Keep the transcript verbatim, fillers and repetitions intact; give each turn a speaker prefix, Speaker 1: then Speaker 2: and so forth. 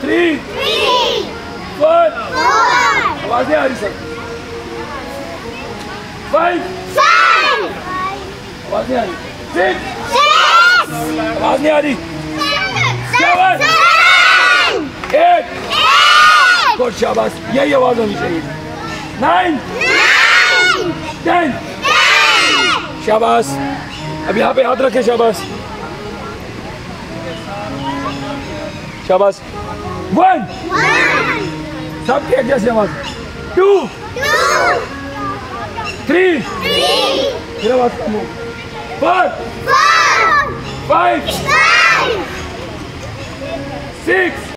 Speaker 1: three four, आवाज नहीं आ रही सर, फाइव, आवाज नहीं आ रही, सिक्स, आवाज नहीं आ रही, सेवन, एट, गुड शाबाश, यही आवाज होनी चाहिए, नाइन, टेन, शाबाश, अब यहाँ पे हाथ रखे, शाबाश शाबाश, वन, सबकी एक जैसी आवाज, टू, थ्री, फिर आवाज कम हो, फोर, फाइव, सिक्स,